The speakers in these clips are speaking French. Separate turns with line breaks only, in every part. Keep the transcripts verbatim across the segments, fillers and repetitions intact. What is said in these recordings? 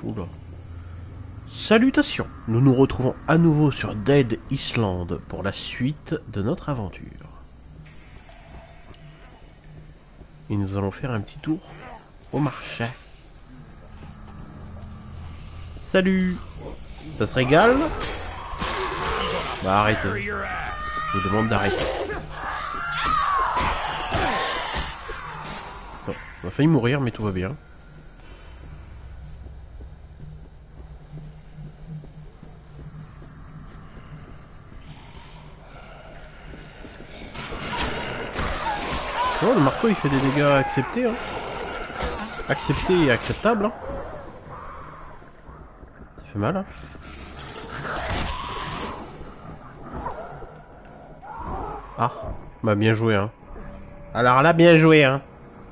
Oula. Salutations, nous nous retrouvons à nouveau sur Dead Island pour la suite de notre aventure. Et nous allons faire un petit tour au marché. Salut. Ça se régale? Bah arrêtez. Je vous demande d'arrêter. Ça, on a failli mourir mais tout va bien. Oh, le marteau il fait des dégâts acceptés, hein. Acceptés et acceptables, hein. Ça fait mal, hein. Ah, bah bien joué, hein. Alors là, bien joué, hein.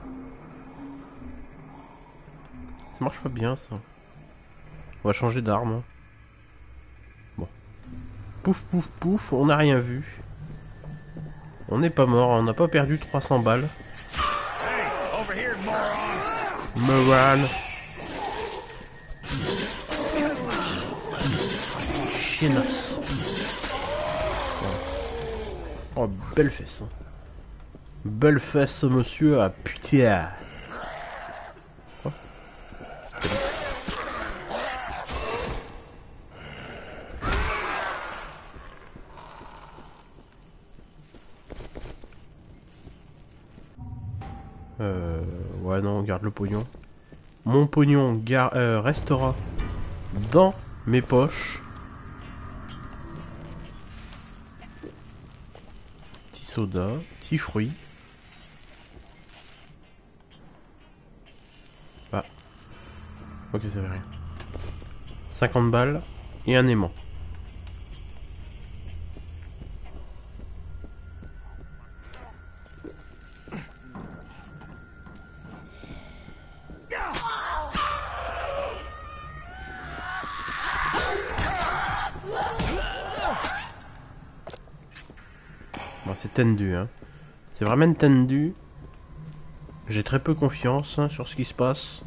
Ça marche pas bien, ça. On va changer d'arme. Hein. Bon. Pouf, pouf, pouf, on n'a rien vu. On n'est pas mort, on n'a pas perdu trois cents balles. Moran. Chienasse. Oh, belle fesse. Belle fesse, monsieur, à putain. Oh. Euh, ouais non, garde le pognon. Mon pognon gar euh, restera dans mes poches. Petit soda, petit fruit. Ah. Ok, ça fait rien. cinquante balles et un aimant. Bon, c'est tendu, hein. C'est vraiment tendu. J'ai très peu confiance hein, sur ce qui se passe.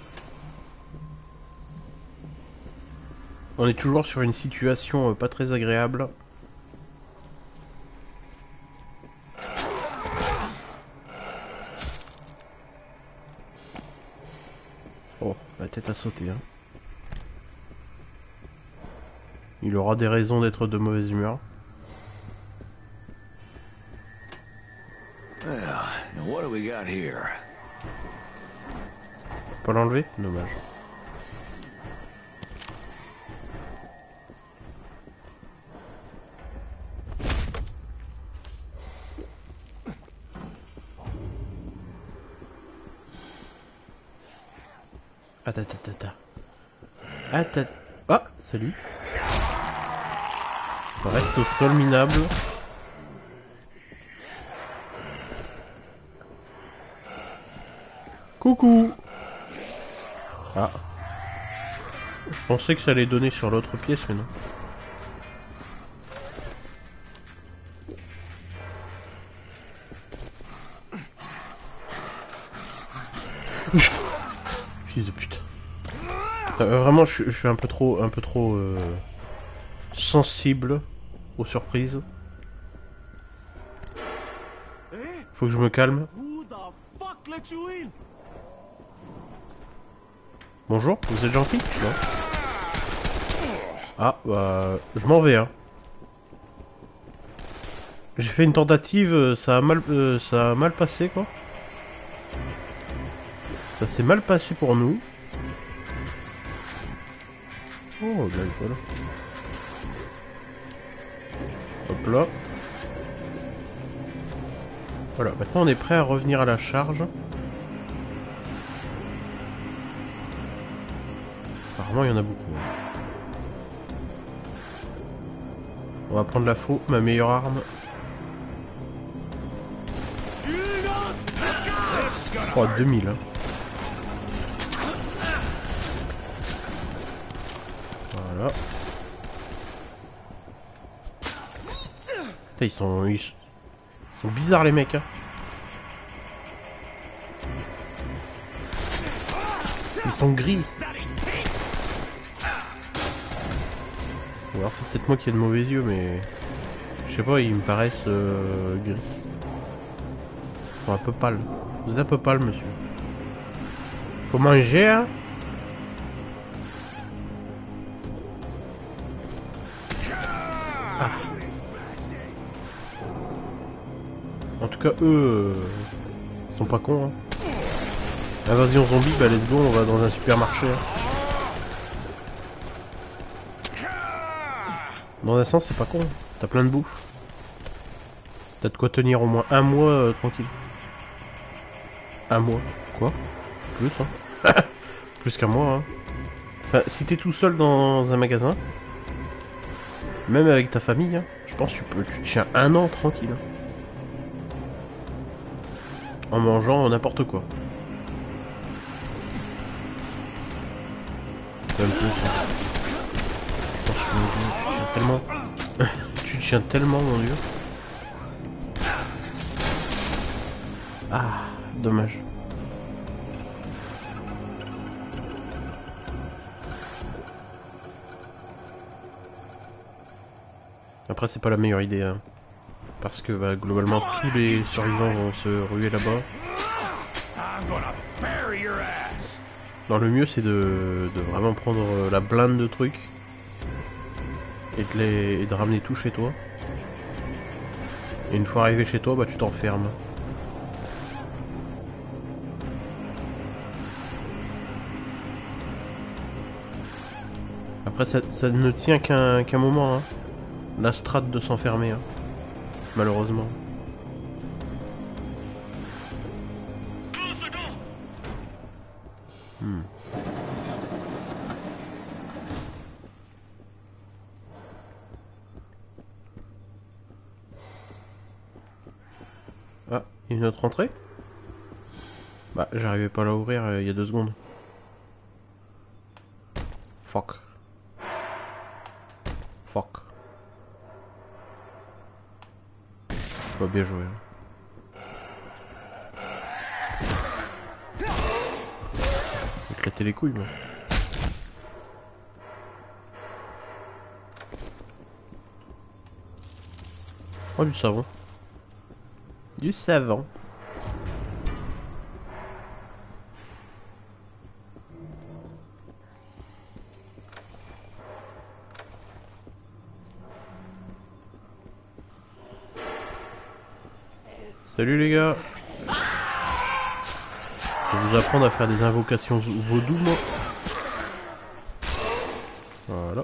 On est toujours sur une situation euh, pas très agréable. Oh, la tête a sauté, hein. Il aura des raisons d'être de mauvaise humeur.
What do we got here?
Pas l'enlever? Dommage. Attends, attends, attends. Attends. Ah, salut. Reste au sol minable. Coucou. Ah. Je pensais que ça allait donner sur l'autre pièce, mais non. Fils de pute. Euh, vraiment, je, je suis un peu trop, un peu trop euh, sensible aux surprises. Faut que je me calme. Bonjour, vous êtes gentil? Non. Ah, bah, je m'en vais, hein. J'ai fait une tentative, ça a mal, euh, ça a mal passé, quoi. Ça s'est mal passé pour nous. Oh, là, voilà. Hop là. Voilà, maintenant on est prêt à revenir à la charge. Apparemment, il y en a beaucoup. Hein. On va prendre la faux, ma meilleure arme. Oh, deux mille. Hein. Voilà. Putain, ils sont, ils, ils sont bizarres les mecs. Hein. Ils sont gris. Ou alors c'est peut-être moi qui ai de mauvais yeux, mais... Je sais pas, ils me paraissent euh, gris. Enfin, un peu pâle. Vous êtes un peu pâle, monsieur. Faut manger, hein? Ah. En tout cas, eux... Euh, ils sont pas cons, hein. Invasion zombie, bah let's go, on va dans un supermarché. Hein. Dans un sens, c'est pas con. T'as plein de bouffe. T'as de quoi tenir au moins un mois euh, tranquille. Un mois. Quoi? Plus, hein. Plus qu'un mois, hein. Enfin, si t'es tout seul dans un magasin, même avec ta famille, hein, je pense que tu peux, tu tiens un an tranquille. En mangeant n'importe quoi. C'est un peu ça. Je pense que tu tiens tellement... tu tiens tellement, mon dieu. Ah, dommage. Après, c'est pas la meilleure idée, hein, parce que bah, globalement, tous les survivants vont se ruer là-bas. Non, le mieux, c'est de, de vraiment prendre la blinde de trucs et de, les, et de ramener tout chez toi. Et une fois arrivé chez toi, bah tu t'enfermes. Après, ça, ça ne tient qu'un qu'un moment, hein. La strate de s'enfermer, hein. Malheureusement. Hmm. Ah, il y a une autre entrée? Bah, j'arrivais pas à la ouvrir euh, il y a deux secondes. Fuck. Fuck. Pas bien joué. Hein. Éclater les couilles, moi. Oh, du savon. Du savon. Salut les gars. Je vais vous apprendre à faire des invocations vaudou, moi. Voilà.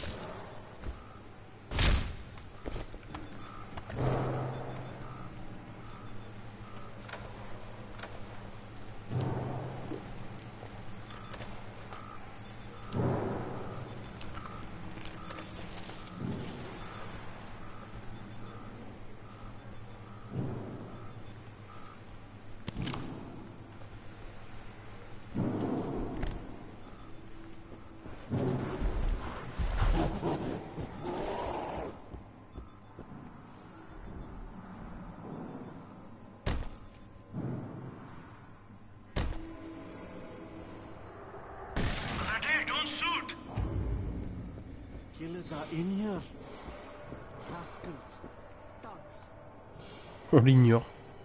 Killers are in here. Rascals. Thugs.
On l'ignore.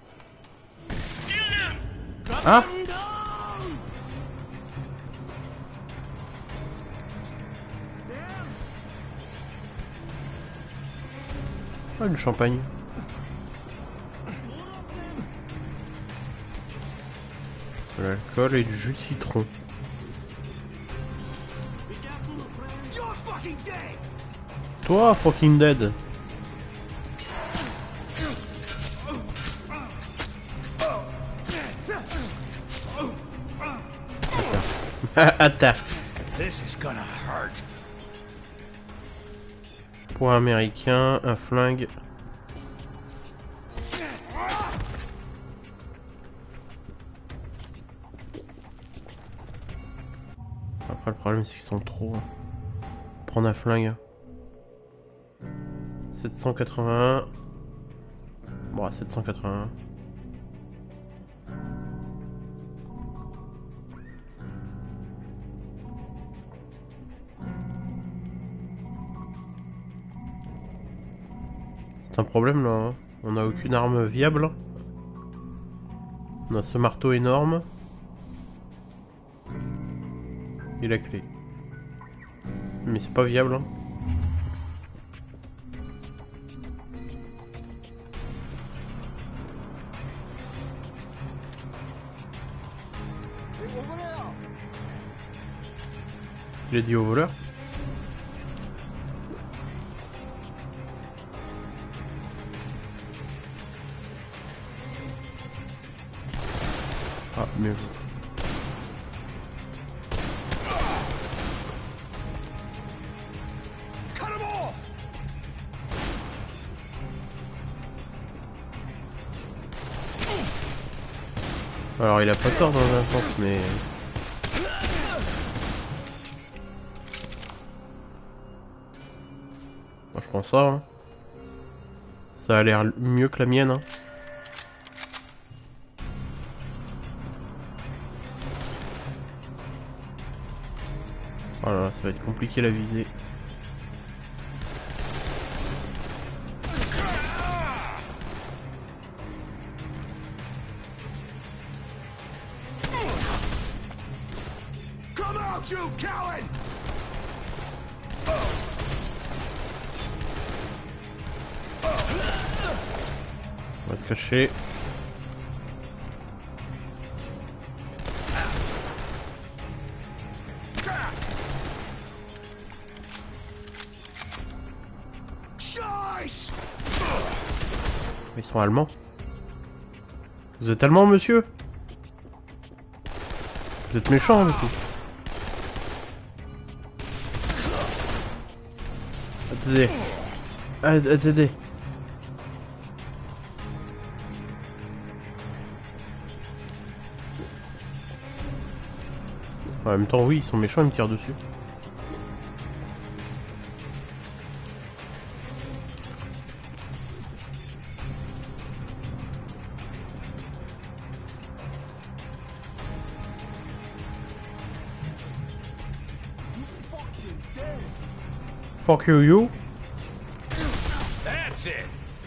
Ah! Ah, du champagne. De l'alcool et du jus de citron. Toi, fucking dead. Attends.
This is gonna hurt.
Pour un américain, un flingue. Après le problème c'est qu'ils sont trop. Prendre un flingue. sept cent quatre-vingt-un. Bon, sept cent quatre-vingt-un. C'est un problème là, hein. On a aucune arme viable. On a ce marteau énorme. Et la clé. Mais c'est pas viable. Hein. Il a dit au voleur. Ah, mieux. Alors il a pas tort dans un sens, mais... Moi je prends ça, hein. Ça a l'air mieux que la mienne, hein. Voilà, ça va être compliqué la visée. On va se cacher. Ils sont allemands. Vous êtes allemand, monsieur? Vous êtes méchant, du coup. Attendez. Attendez. En même temps, oui, ils sont méchants, ils me tirent dessus. Fuck you, you.
That's it.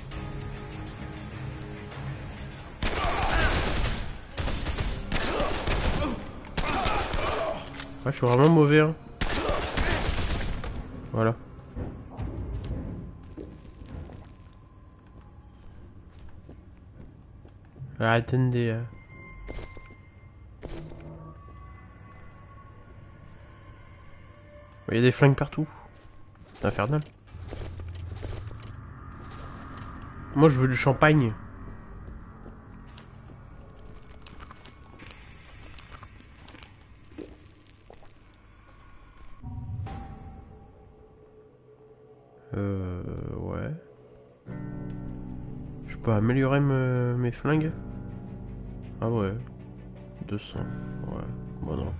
Ouais, je suis vraiment mauvais, hein. Voilà. Ah, attendez. Euh... Il y a des flingues partout. C'est infernal. Moi, je veux du champagne. Euh... Ouais. Je peux améliorer me... mes flingues? Ah ouais. deux cents. Ouais. Bon non.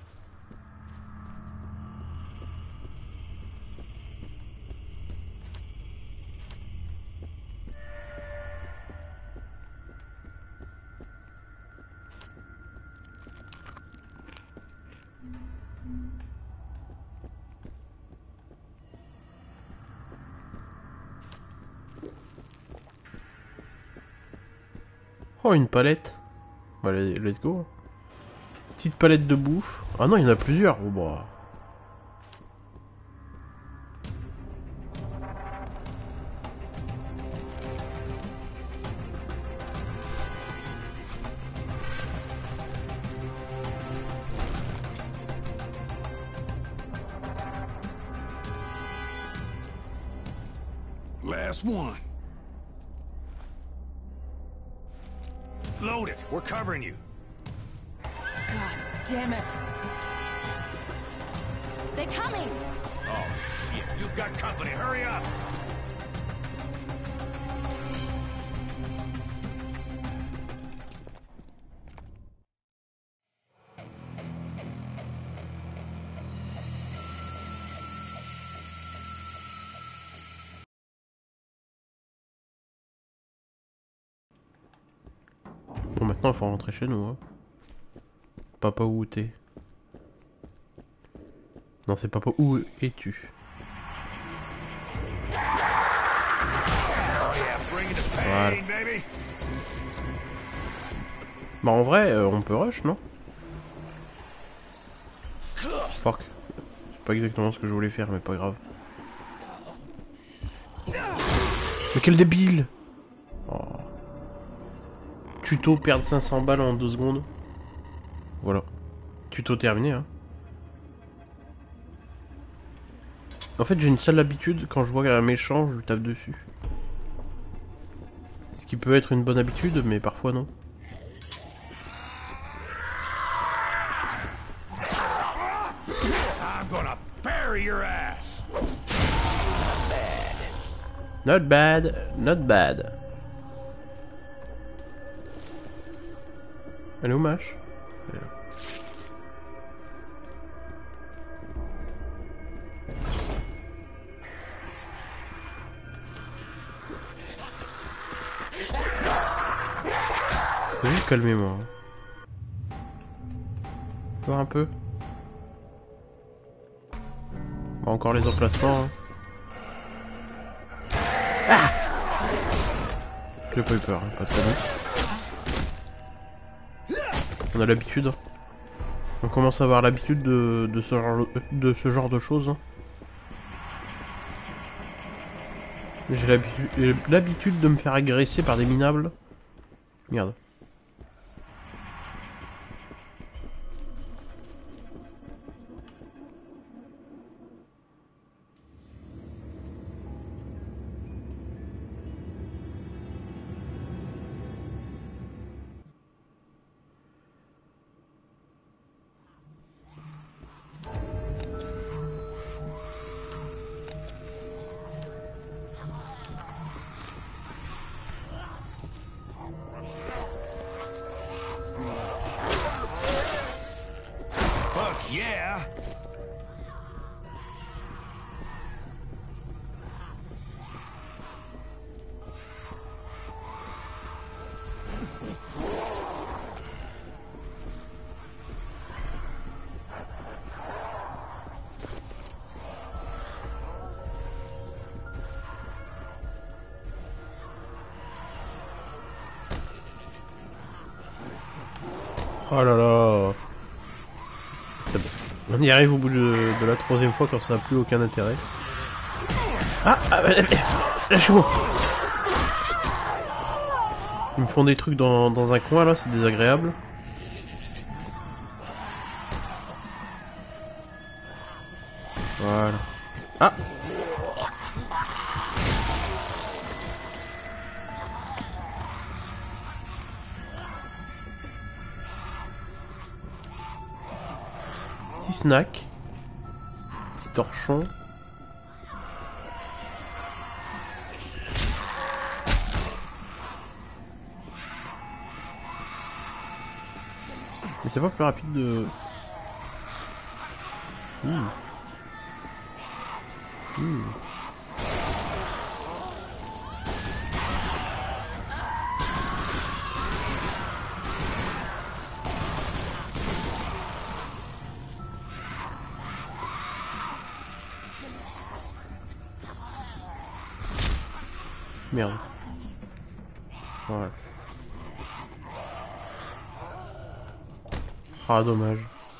Oh, une palette. Allez, let's go. Petite palette de bouffe. Ah non, il y en a plusieurs. Oh bah.
Last one. Load it. We're covering you.
God damn it. They're coming.
Oh, shit. You've got company. Hurry up.
Bon, maintenant, il faut rentrer chez nous. Hein. Papa, où t'es? Non, c'est papa, où es-tu? Voilà.
Pain, baby.
Bah en vrai, euh, on peut rush, non? Fuck. C'est pas exactement ce que je voulais faire, mais pas grave. Mais quel débile! Oh. Tuto, perdre cinq cents balles en deux secondes. Voilà. Tuto terminé, hein. En fait, j'ai une sale habitude, quand je vois un méchant, je lui tape dessus. Ce qui peut être une bonne habitude, mais parfois non.
I'm gonna bury your ass.
Not bad, not bad. Elle est où, Mâche? Elle est là. Faut juste calmer moi. Voir un peu. Bon, encore les emplacements. Hein. Ah, j'ai pas eu peur, hein, pas de panique. On a l'habitude. Hein. On commence à avoir l'habitude de, de, ce genre, de ce genre de choses. Hein. J'ai l'habitude de me faire agresser par des minables. Merde.
Fuck yeah.
Oh là là. C'est bon. On y arrive au bout de, de la troisième fois quand ça n'a plus aucun intérêt. Ah, ah lâchez-moi. Ils me font des trucs dans, dans un coin là, c'est désagréable. Voilà. Ah. Petit snack. Petit torchon. Mais c'est pas plus rapide de... Mmh. Mmh. Merde. Voilà. Ah, dommage.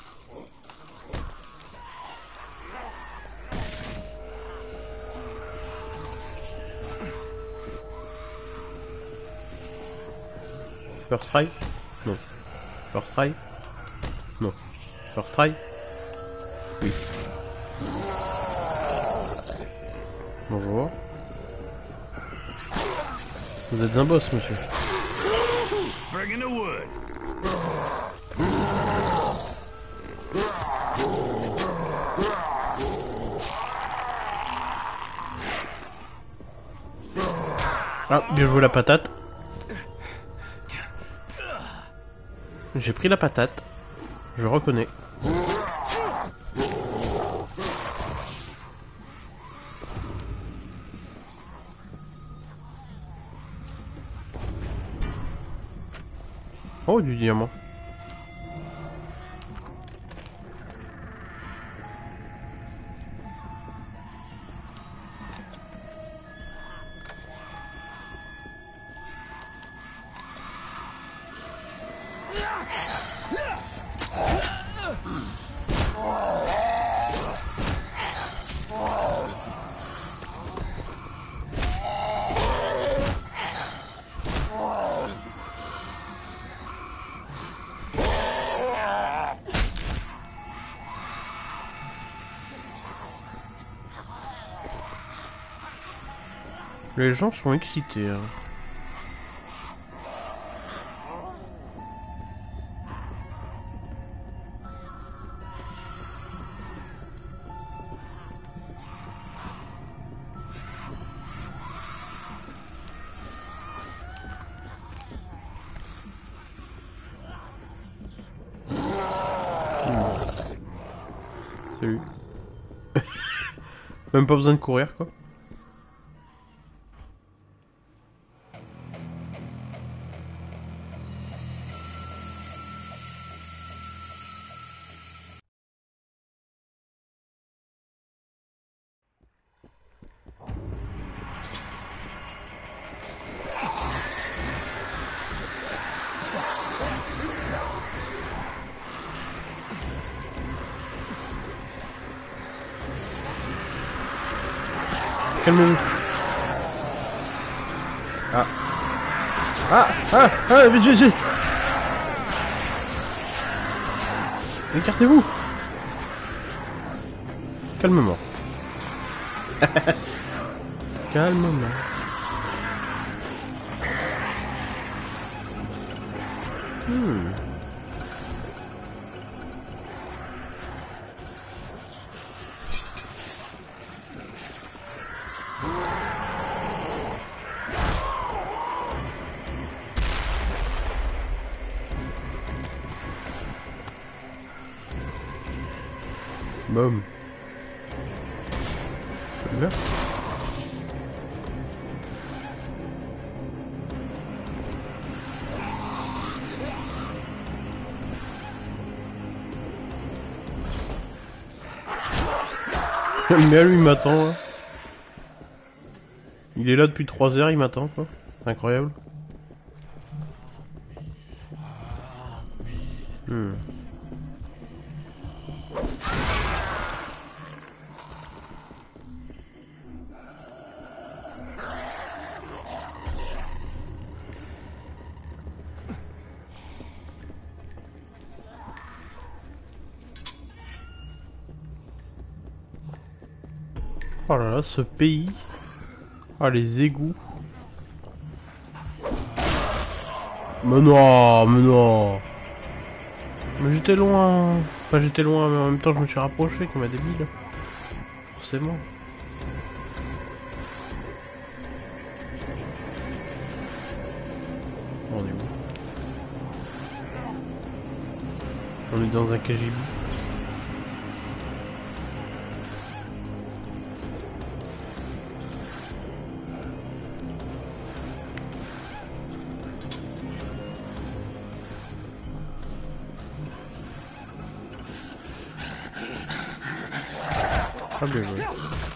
First try? Non. First try? Non. First try? Oui. Bonjour. Vous êtes un boss, monsieur.
Bring in the wood.
Ah, bien joué la patate. J'ai pris la patate. Je reconnais. Oh, du diamant. Les gens sont excités. Hein. Salut. Même pas besoin de courir quoi. Calmez-vous. Ah. Ah Ah Ah vite, vite, vite. Écartez-vous. Calmement. Calmement. Hmm. Boum. Là. Mais lui il m'attend là. Il est là depuis trois heures, il m'attend quoi. C'est incroyable. Hmm. Oh là là, ce pays. Ah, les égouts. Mais non, mais non. Mais j'étais loin. Enfin, j'étais loin, mais en même temps, je me suis rapproché comme un débile. Forcément. On est où? On est dans un K G B. Ah bien joué.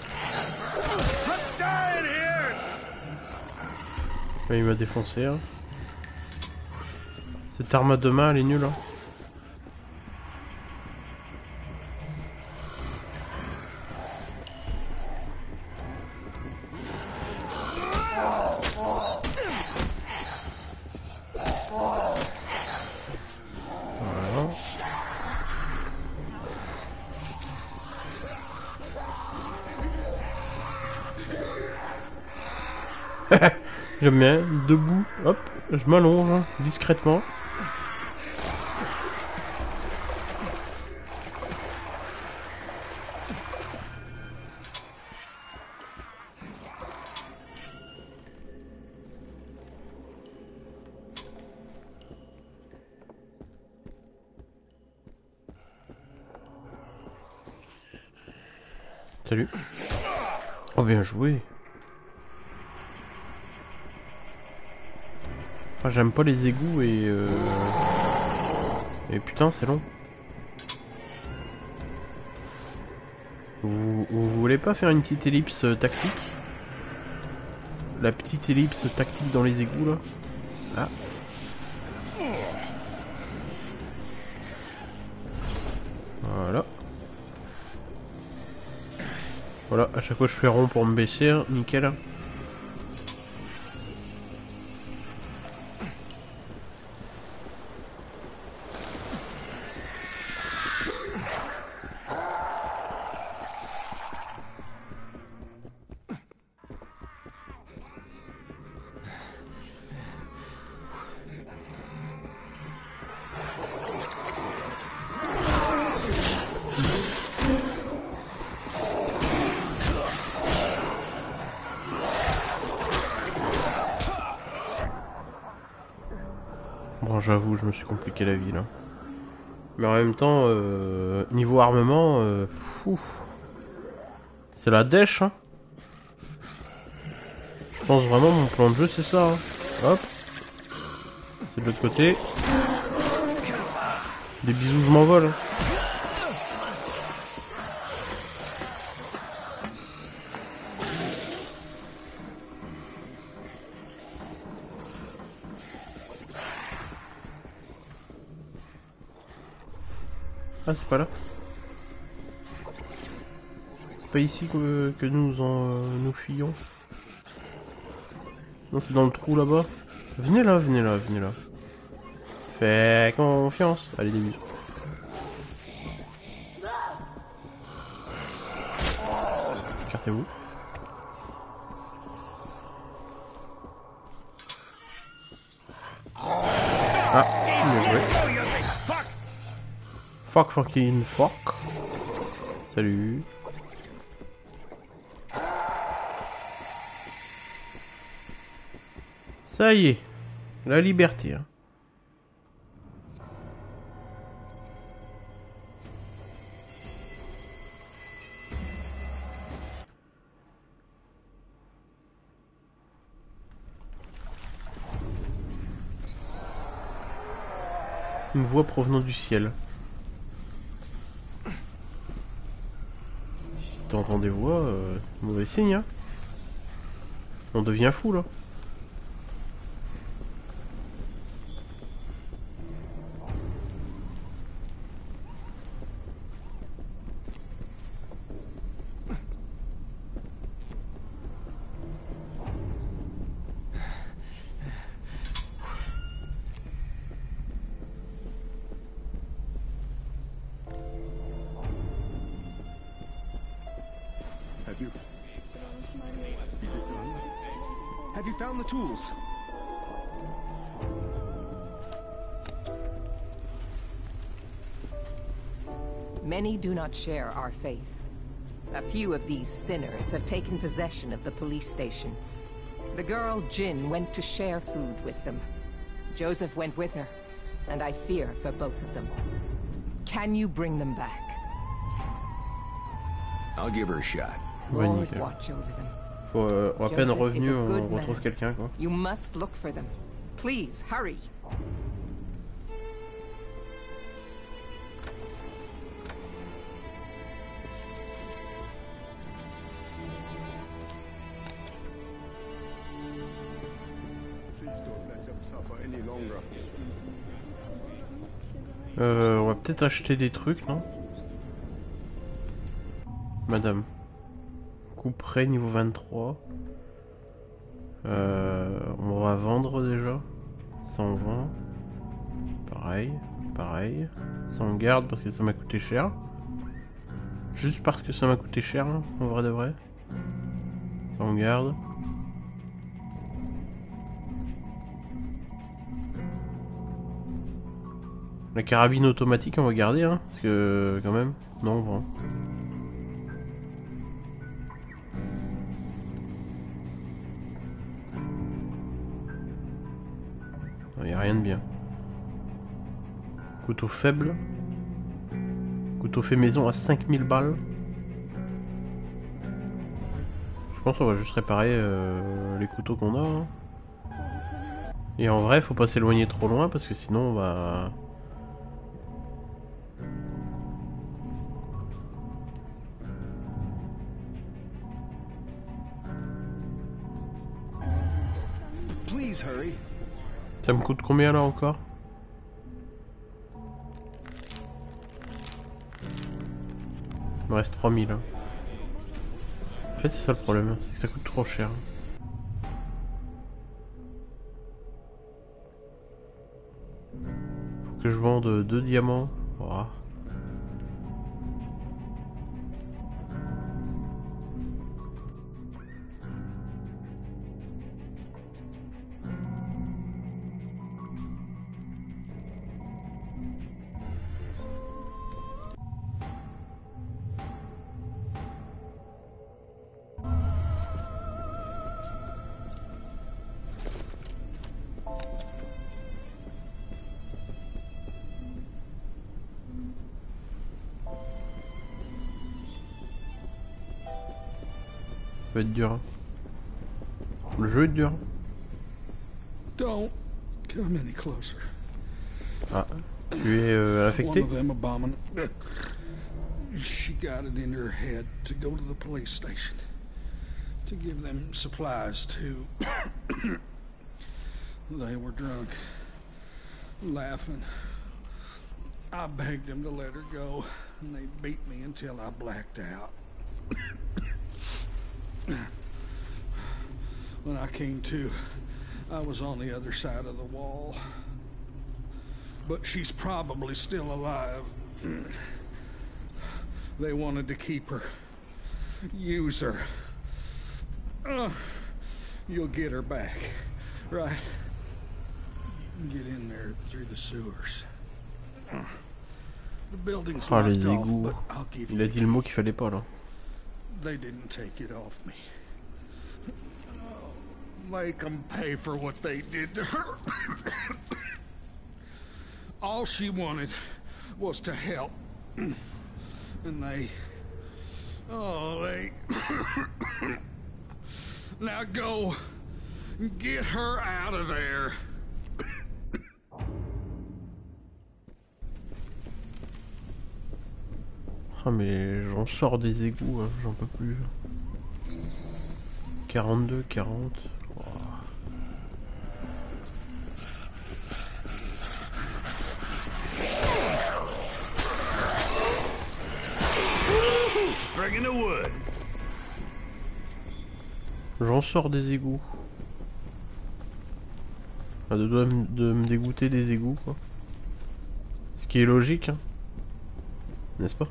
Ouais, il m'a défoncé. Hein. Cette arme à deux mains, elle est nulle. Hein. J'aime bien, debout, hop, je m'allonge hein, discrètement. Salut. Oh bien joué. Ah, j'aime pas les égouts et euh... et putain c'est long. Vous, vous voulez pas faire une petite ellipse euh, tactique? La petite ellipse tactique dans les égouts là. Ah. Voilà. Voilà, à chaque fois je fais rond pour me baisser, hein. Nickel. Non, j'avoue, je me suis compliqué la vie là. Mais en même temps, euh, niveau armement, euh, fou. C'est la dèche, hein. Je pense vraiment mon plan de jeu c'est ça. Hein. Hop. C'est de l'autre côté. Des bisous, je m'envole. Ah, c'est pas là. C'est pas ici que, que nous en, euh, nous fuyons. Non, c'est dans le trou là-bas. Venez là, venez là, venez là. Fais confiance. Allez, début. Écartez-vous. Ah, bien joué. Fuck fucking fuck. Salut. Ça y est. La liberté. Hein. Une voix provenant du ciel. Si t'entends des voix, euh, mauvais signe. Hein. On devient fou là.
Have you... Is it done? Have you found the tools?
Many do not share our faith. A few of these sinners have taken possession of the police station. The girl Jin went to share food with them. Joseph went with her, and I fear for both of them. Can you bring them back?
I'll give her a shot.
Ouais,
Lord,
nickel.
watch over them.
Faut, euh, à peine
Joseph is
revenu,
a
on
good
retrouve
man.
quelqu'un quoi.
You must look for them. Please, hurry.
Please don't let them suffer any longer.
Euh, on va peut-être acheter des trucs, non? Madame. Couperet niveau vingt-trois. Euh, on va vendre déjà. Ça on vend. Pareil, pareil. Ça on garde parce que ça m'a coûté cher. Juste parce que ça m'a coûté cher, hein, en vrai de vrai. Ça on garde. La carabine automatique on va garder, hein, parce que quand même. Non, on vend. Il n'y a rien de bien. Couteau faible. Couteau fait maison à cinq mille balles. Je pense qu'on va juste réparer euh, les couteaux qu'on a. Hein. Et en vrai, faut pas s'éloigner trop loin parce que sinon on va...
Please hurry.
Ça me coûte combien là encore? Il me reste trois mille. Hein. En fait c'est ça le problème, c'est que ça coûte trop cher. Faut que je vende deux diamants. Oh. va être dur. Hein. Le jeu est dur.
Don't come any closer.
Ah, tu es euh, affecté?
One of them abomin... She got it in her head to go to the police station. To give them supplies too. They were drunk. Laughing. I begged them to let her go. And they beat me until I blacked out. When I came to, I was on the other side of the wall. But she's probably still alive. They wanted to keep her. Use her. Uh, you'll get her back, right? You can get in there through the sewers. Uh, the building's
Ah, les
locked off,
égouts.
but I'll give
Il
you
a
the
dit le mot qu'il fallait pas là.
They didn't take it off me. Oh, make them pay for what they did to her. All she wanted was to help. And they... Oh, they... Now go and get her out of there.
Ah mais j'en sors des égouts, hein, j'en peux plus. quarante-deux, quarante. Wow.
Bringing the wood.
J'en sors des égouts. Ah, de, de, de me dégoûter des égouts quoi. Ce qui est logique, hein. N'est-ce pas?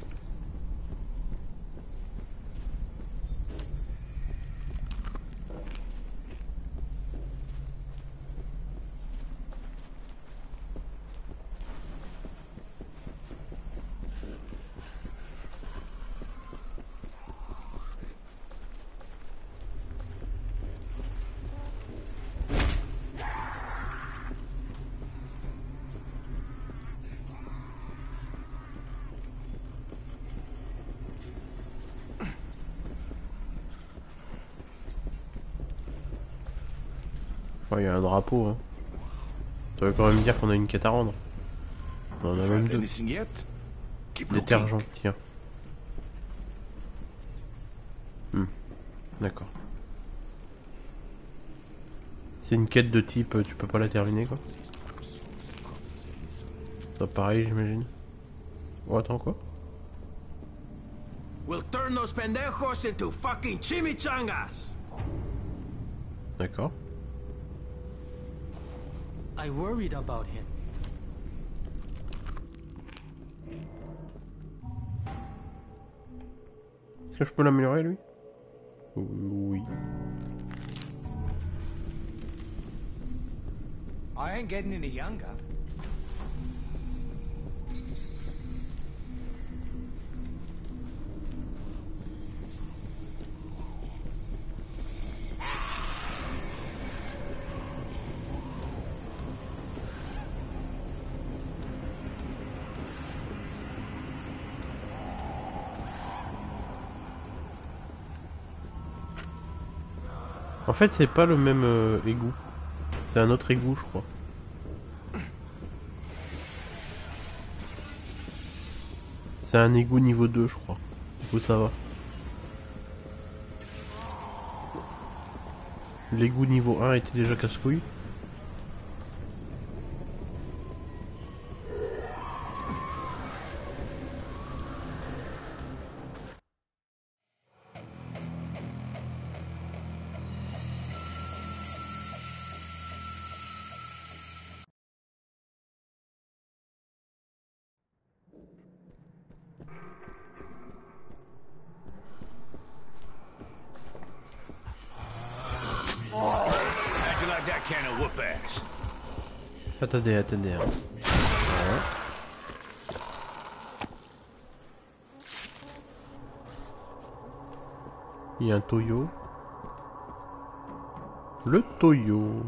Il y a un drapeau. Hein. Ça veut quand même dire qu'on a une quête à rendre. On en a même deux. Détergent, tiens. Hmm. D'accord. C'est une quête de type, tu peux pas la terminer quoi. Ça pareil j'imagine. Oh attends quoi?
We'll turn those pendejos into fucking chimichangas.
D'accord.
I worried about him.
Est-ce que je peux l'améliorer lui? Oui.
I ain't getting any younger.
En fait, c'est pas le même euh, égout. C'est un autre égout, je crois. C'est un égout niveau deux, je crois. Du coup, ça va. L'égout niveau un était déjà casse-couille.
How'd you like that can of whoop ass?
Attendez, attendez. Hein. Voilà. Il y a un Toyo. Le Toyo.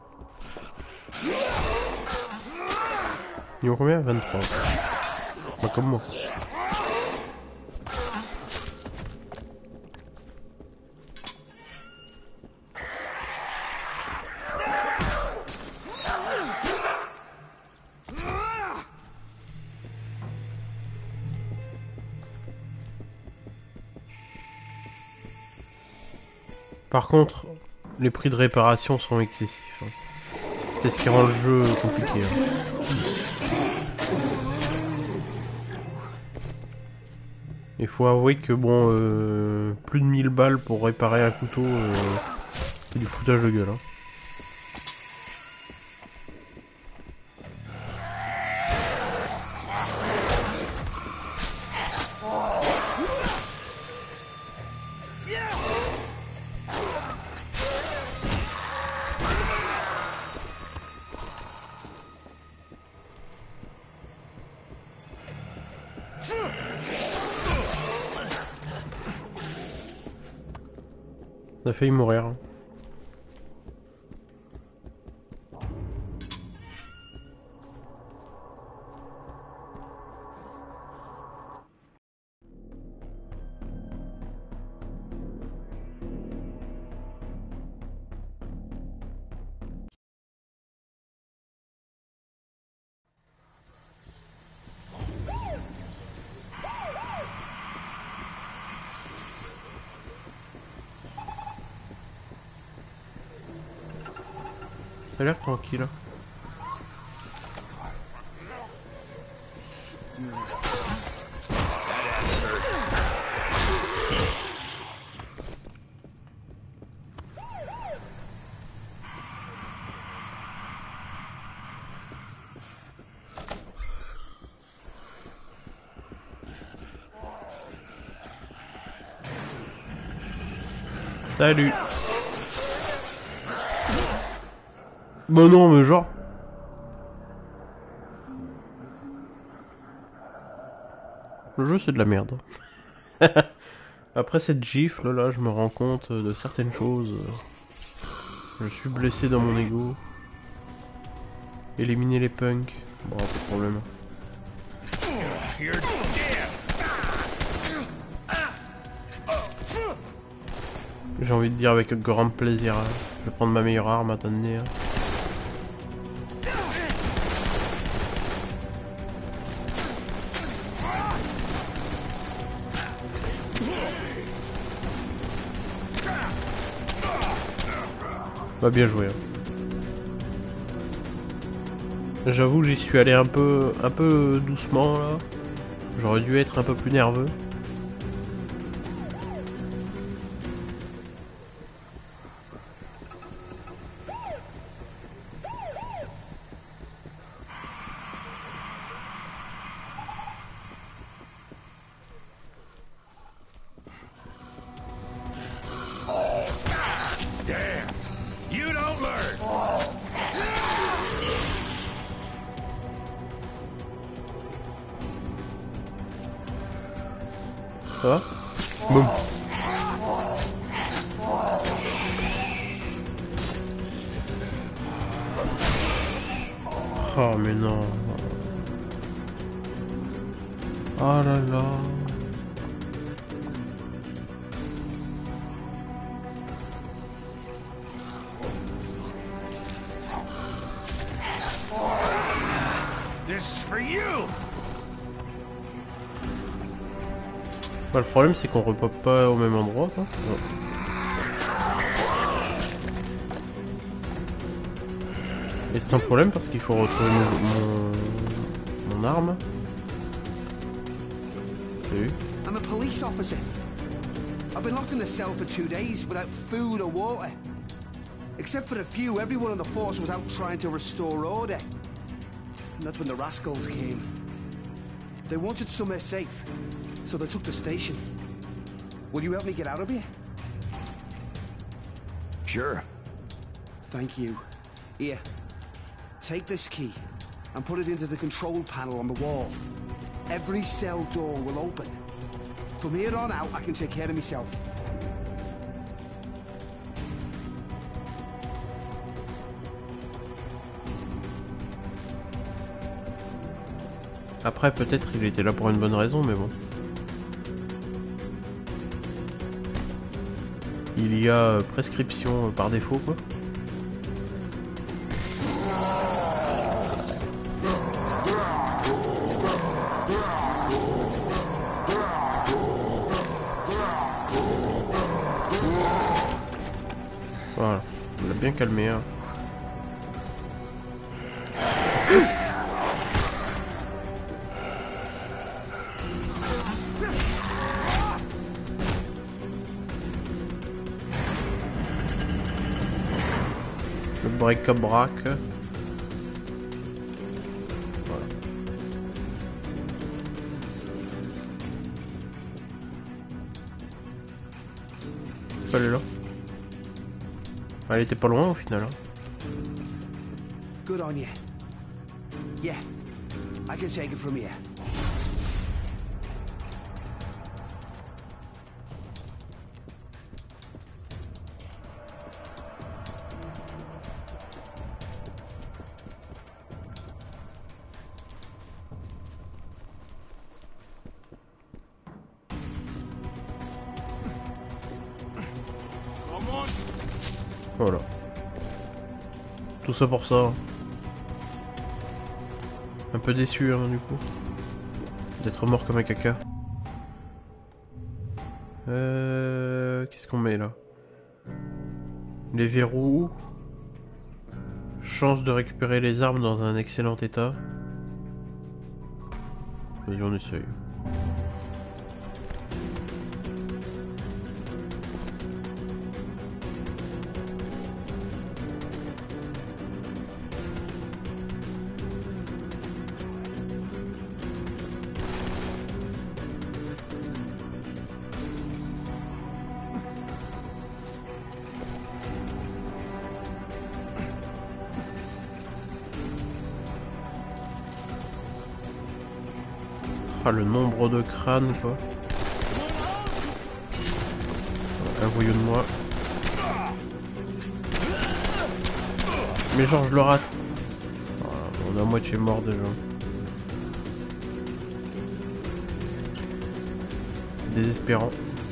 Il y a combien? vingt-trois. Bah comme moi. Par contre, les prix de réparation sont excessifs. Hein. C'est ce qui rend le jeu compliqué. Hein. Il faut avouer que bon, euh, plus de mille balles pour réparer un couteau, euh, c'est du foutage de gueule. Hein. On a failli mourir. Hein. Ça a l'air tranquille. Salut. Bah non, mais genre... Le jeu c'est de la merde. Après cette gifle là, je me rends compte de certaines choses. Je suis blessé dans mon ego. Éliminer les punks. Bon, pas de problème. J'ai envie de dire avec grand plaisir. Hein. Je vais prendre ma meilleure arme, attendez. Hein. Bah bien joué. Hein. J'avoue, j'y suis allé un peu, un peu doucement là. J'aurais dû être un peu plus nerveux. Ça va? Boum. Oh mais non. Oh là là.
This is for you.
Bah, le problème c'est qu'on repop pas au même endroit quoi. Non. Et c'est un problème parce qu'il faut retrouver mon, mon, mon arme. T'as vu?
I'm a police officer. I've been locked in the cell for two days without food or water. Except for a few, everyone on the force was out trying to restore order. And that's when the rascals came. They wanted somewhere safe, so they took the station. Will you help me get out of here?
Sure.
Thank you. Here, take this key and put it into the control panel on the wall. Every cell door will open. From here on out, I can take care of myself.
Après peut-être il était là pour une bonne raison mais bon. Il y a prescription par défaut quoi. Voilà, on l'a bien calmé. Hein. Le bric-à-brac. Voilà. Elle est là. Elle était pas loin au final. Hein.
Good on you. Yeah, I can take it from here.
Voilà. Tout ça pour ça. Hein. Un peu déçu hein, du coup. D'être mort comme un caca. Euh... Qu'est-ce qu'on met là? Les verrous. Chance de récupérer les armes dans un excellent état. Vas-y, on essaye. Ah, le nombre de crânes quoi. Un voyou de moi. Mais genre je le rate. Voilà, on est à moitié mort déjà. C'est désespérant.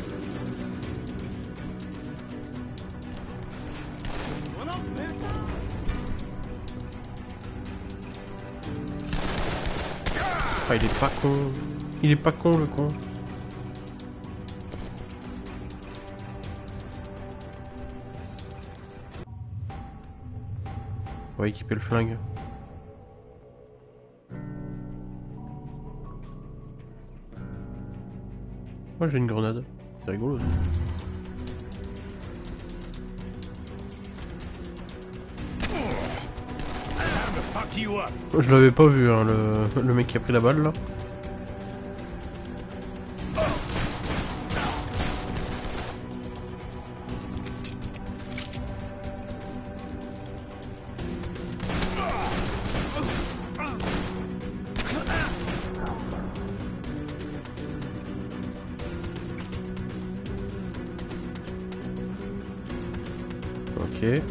Ah, il est pas con. Il est pas con le con. On va équiper le flingue. Moi j'ai une grenade. C'est rigolo ça. Je l'avais pas vu hein, le... le mec qui a pris la balle là. Ok.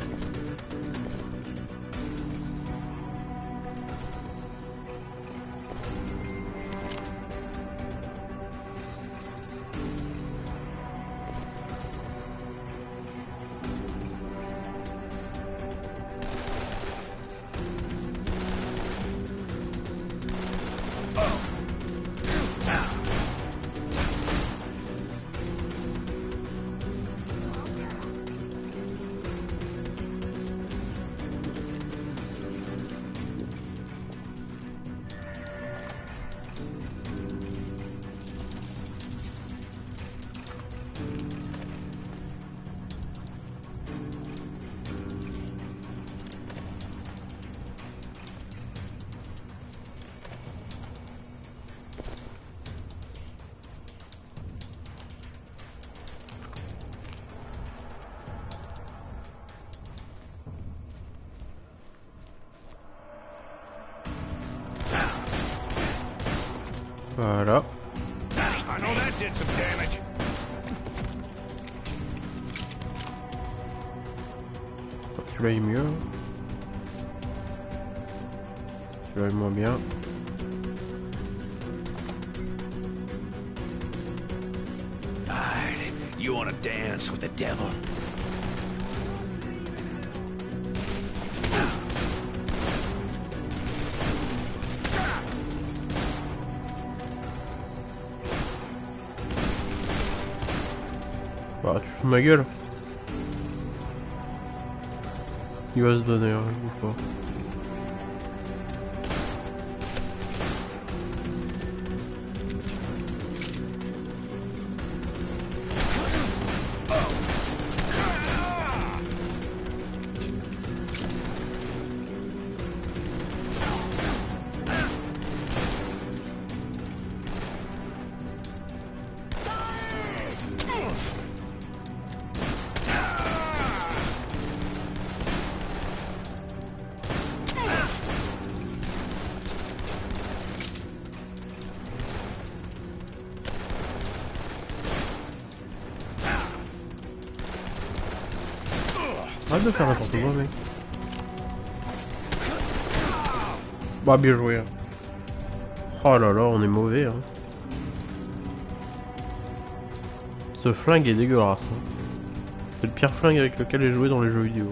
Voilà.
I know that did some damage.
Celui-là est mieux. Celui-là est moins bien.
Alright, you wanna dance with the devil?
Bah, tu fous de ma gueule. Il va se donner, hein, je bouge pas. Arrête de faire n'importe quoi, mec. Bah, bien joué. Hein. Oh là là, on est mauvais. Hein. Ce flingue est dégueulasse. Hein. C'est le pire flingue avec lequel j'ai joué dans les jeux vidéo.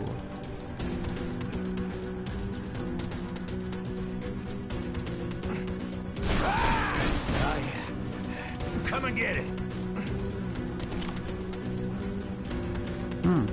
Come and get it.
Hmm.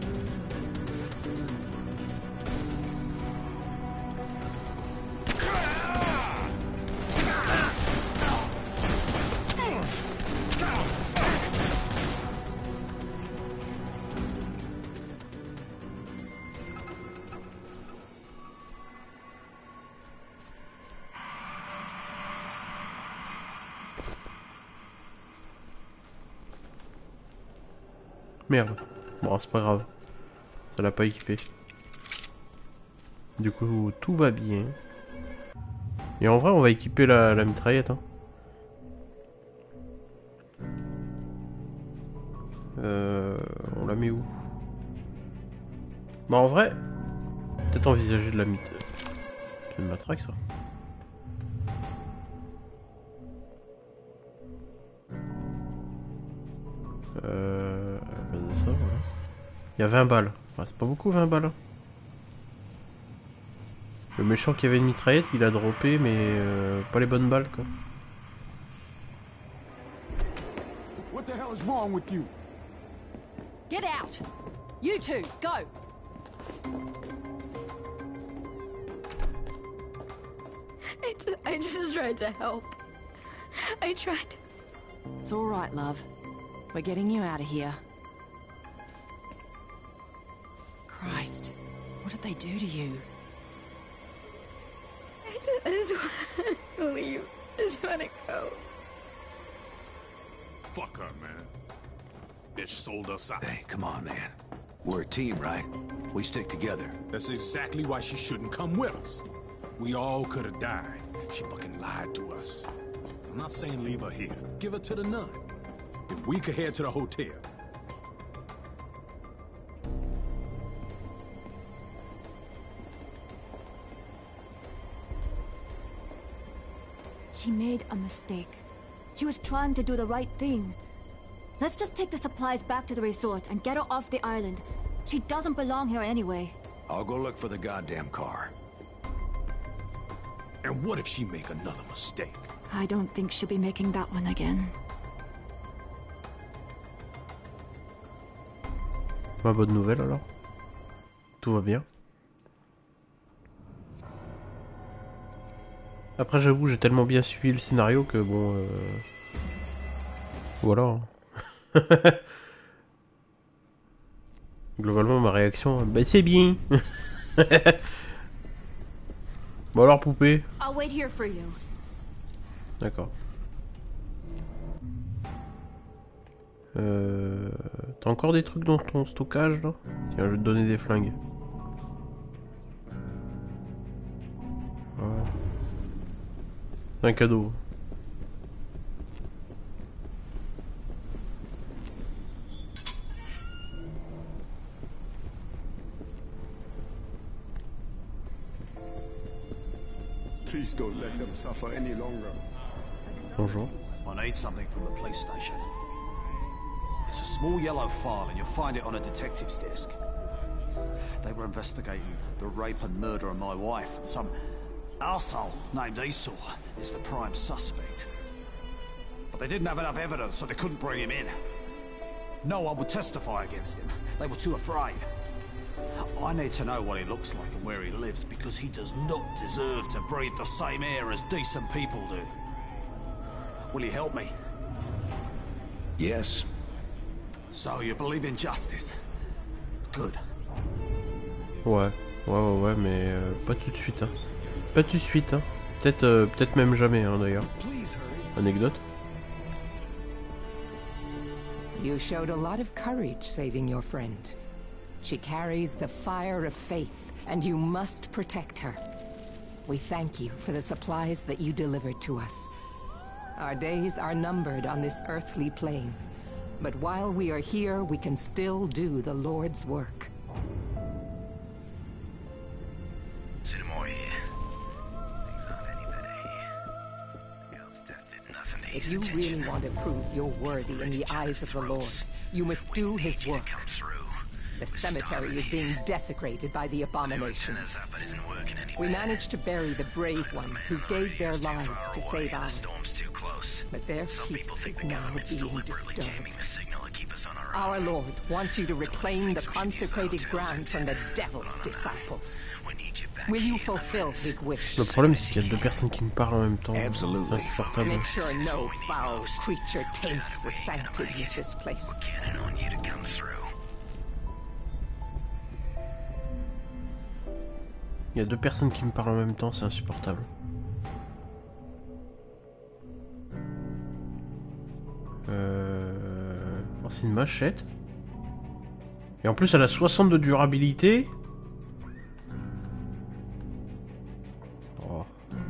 Merde. Bon, c'est pas grave. Ça l'a pas équipé. Du coup, tout va bien. Et en vrai, on va équiper la, la mitraillette. Hein. Euh, on la met où? Bah en vrai, peut-être envisager de la mit... C'est une matraque ça. Euh... Ça, voilà. Il y a vingt balles. Ah, c'est pas beaucoup vingt balles. Hein. Le méchant qui avait une mitraillette, il a droppé, mais euh, pas les bonnes balles quoi.
What the hell is wrong with you?
Get out! You two, go!
I just, I just tried to help. I tried.
It's all right, love. We're getting you out of here. Christ, what did they do to you?
I just, I just want to leave. I just want to go.
Fuck her, man. Bitch sold us out.
Hey, come on, man. We're a team, right? We stick together.
That's exactly why she shouldn't come with us. We all could have died. She fucking lied to us. I'm not saying leave her here. Give her to the nun. Then we could head to the hotel.
She made a mistake. She was trying to do the right thing. Let's just take the supplies back to the resort and get her off the island. She doesn't belong here anyway.
I'll go look for the goddamn car.
And what if she make another mistake?
I don't think she'll be making that one again.
Ma bonne nouvelle alors. Tout va bien. Après j'avoue j'ai tellement bien suivi le scénario que bon euh... voilà. Globalement ma réaction, bah c'est bien. Bon alors poupée.
I'll wait here for you.
D'accord. Euh... T'as encore des trucs dans ton stockage là? Tiens, je vais te donner des flingues. Ouais. C'est un cadeau.
Please don't let them suffer any longer.
Bonjour.
I need something from the police station. It's a small yellow file and you'll find it on a detective's desk. They were investigating the rape and murder of my wife, and some arsehole named Esau is the prime suspect. But they didn't have enough evidence, so they couldn't bring him in. No one would testify against him. They were too afraid. I need to know what he looks like and where he lives, because he does not deserve to breathe the same air as decent people do. Will you help me?
Yes.
So you believe in justice? Good.
Ouais, ouais, ouais, ouais, mais euh, pas tout de suite, hein. Pas tout de suite, hein. Peut-être, euh, peut-être même jamais, hein, d'ailleurs. Anecdote.
You showed a lot of courage saving your friend. She carries the fire of faith, and you must protect her. We thank you for the supplies that you delivered to us. Our days are numbered on this earthly plane, but while we are here, we can still do the Lord's work. If you really want to prove you're worthy in the eyes of the Lord, you must do his work. The cemetery is being desecrated by the abominations. We managed to bury the brave ones who gave their lives to save ours. But their peace is now being disturbed. Our Lord wants you to reclaim the consecrated ground from the devil's disciples. Will you fulfill his wish?
Le problème c'est qu'il y a deux personnes qui me parlent en même temps. C'est insupportable.
Make sure no foul creature taints the sanctity of this place.
Il y a deux personnes qui me parlent en même temps, c'est insupportable. Euh... Oh, c'est une machette. Et en plus elle a soixante de durabilité. Oh.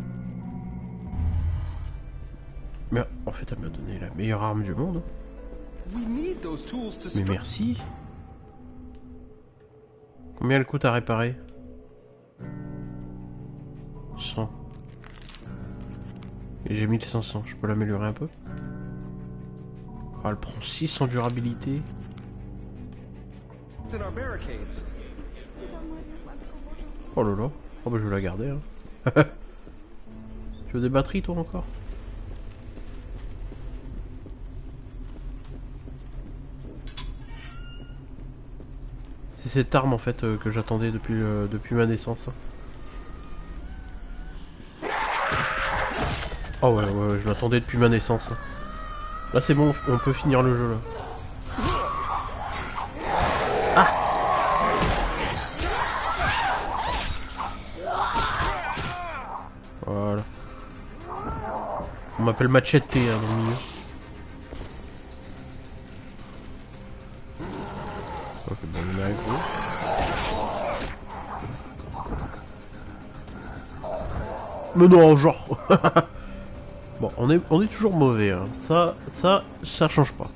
Mais en fait elle m'a donné la meilleure arme du monde. Mais merci. Combien elle coûte à réparer? cent. Et j'ai mis cinq cents, je peux l'améliorer un peu? Oh, elle prend six en durabilité. Oh là là. Oh bah je vais la garder hein. Tu veux des batteries toi encore? C'est cette arme en fait euh, que j'attendais depuis, euh, depuis ma naissance. Oh ouais, ouais, ouais, je l'attendais depuis ma naissance. Là c'est bon, on peut finir le jeu là. Ah! Voilà. On m'appelle Machete hein, dans le milieu. Ok, bon, on est aggro. Mais non, genre. Bon, on est, on est toujours mauvais, hein. Ça, ça, ça change pas.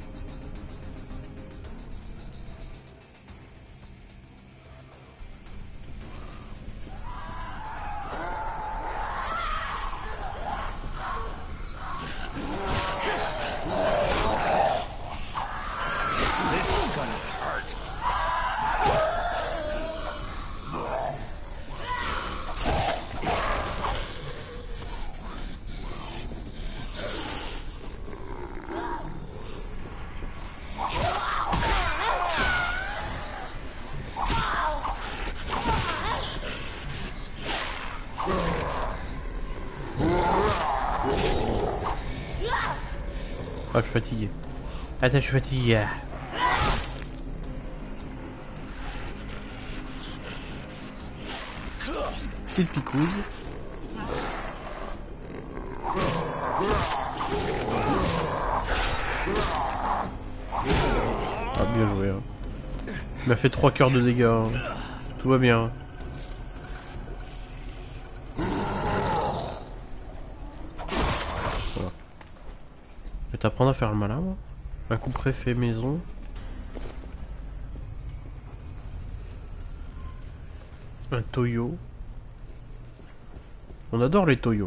Ah, je suis fatigué. Attends, je suis fatigué. Petite picouse. Ah, bien joué. Hein. Il m'a fait trois cœurs de dégâts. Hein. Tout va bien. Je vais t'apprendre à faire le malin, moi. Un coup près fait maison. Un toyo. On adore les toyos.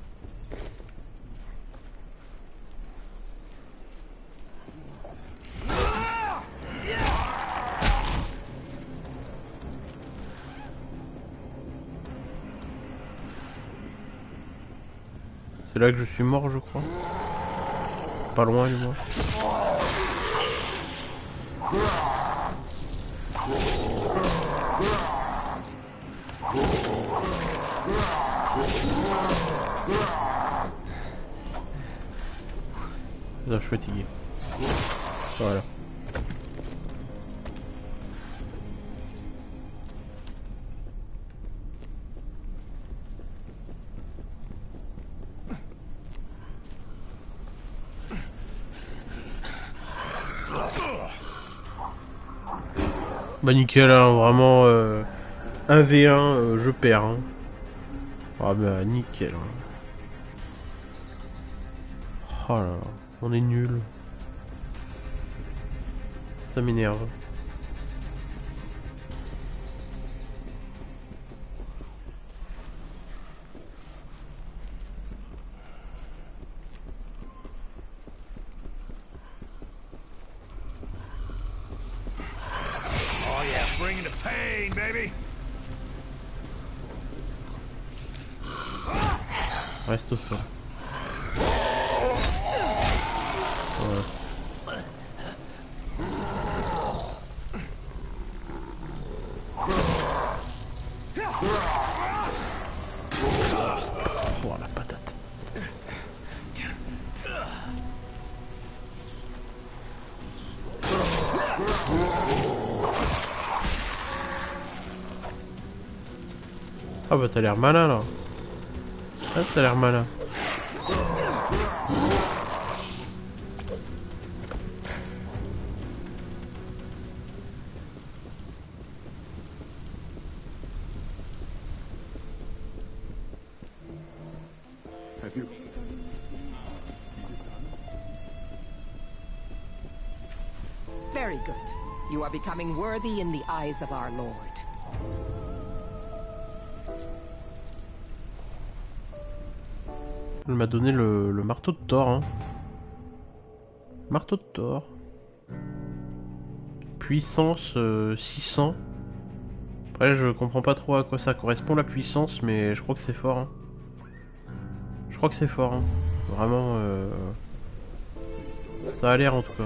C'est là que je suis mort, je crois. Pas loin, du moins. fatigué. Voilà. Bah nickel, hein, vraiment euh, un v un, euh, je perds. Hein. Ah bah nickel. Hein. Oh là là, on est nul. Ça m'énerve.
Oh yeah, bring the pain, baby.
Reste au sol. Ouais. Oh la patate. Ah bah t'as l'air malin là. Ah t'as l'air malin.
Have you?
Very good. You are becoming worthy in the eyes of our Lord.
Elle m'a donné le, le marteau de Thor. Hein. Marteau de Thor. Puissance euh, six cents. Après je comprends pas trop à quoi ça correspond la puissance, mais je crois que c'est fort. Hein. Je crois que c'est fort. Hein. Vraiment, euh... ça a l'air en tout cas.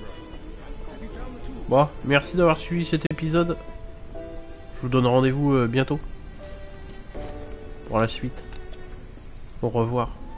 Bon, merci d'avoir suivi cet épisode. Je vous donne rendez-vous euh, bientôt pour la suite. Au revoir.